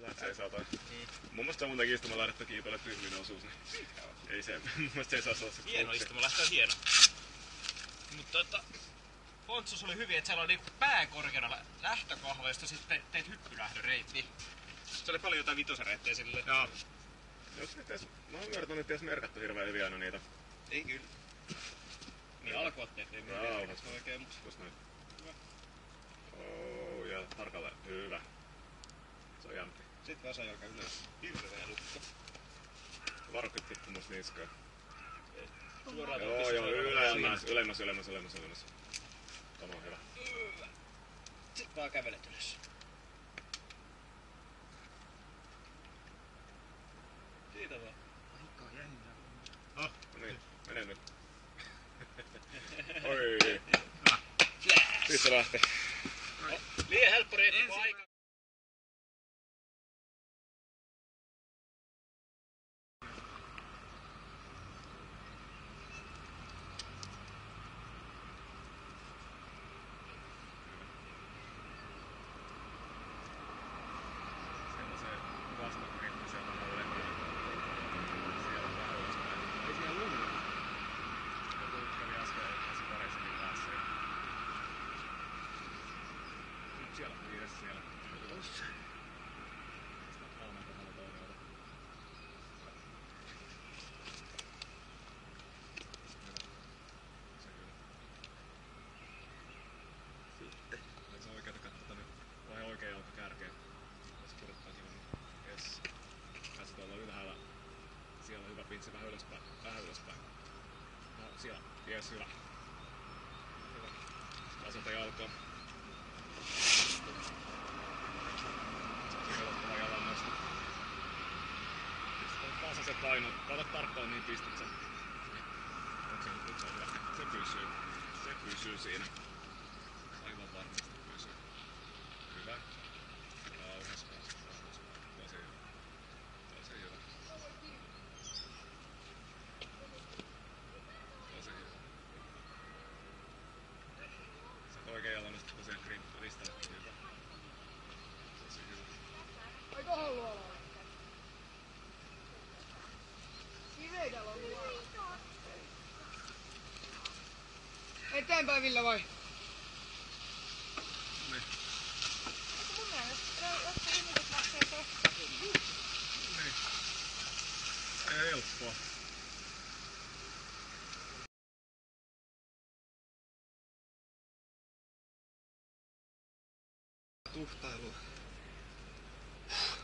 Lähet seisautaan. Mun mielestä se on muutenkin istuma lähdettä kiipeille tyhminen osuus, niin ei se, mun mielestä se ei saa olla se hieno istuma, lähtee hieno. Mutta Pontsus oli hyvin, että siellä oli niinku pään korkeana lähtökahvoista, sitten teit hyppylähdön reitti. Se oli paljon jotain vitosen reittejä silleen. Joo. Jos nyt edes, mä oon ymmärtänyt, että ei edes merkattu hirveen hyvin aina niitä. Ei kyllä. Niin alkuotteet ei merkattu oikein, mutta... Just noin. Oh, ja tarkalleen. Hyvä. Se on jämpti. Sitten vasajalka ylös. Hirveä lukko. Varokit tippu musta niskaan. Suoraan joo, ylemmäs. Tämä on hyvä. Sitten vaan kävelet ylös. Siitä vaan. Aika jännä. No niin, mene nyt. Oi. Siitä se lähtee. Liian helppo reitti paikka. Se vähän ylöspäin. No, siellä. Jes, hyvä. Asenta jalkaa. Saasi helpottava jalan nosto. Sitten tasaiset painot. Kato tarkkaan niin pistät sen. Nyt se on hyvä. Se pysyy siinä. Aivan varmasti pysyy. Hyvä. Rauhas. Tosi hyvä. Oikein jalan nostaa tosiaan grippu listalle. Hyvä. Tosi hyvä. Ai tohon luolalle. Kivedällä on luola. Eteenpäin Ville vai? Niin. Mun mielestä jotkut ihmiset lähtee kohtaan. Niin. Ei helppoa. Tuhtailua.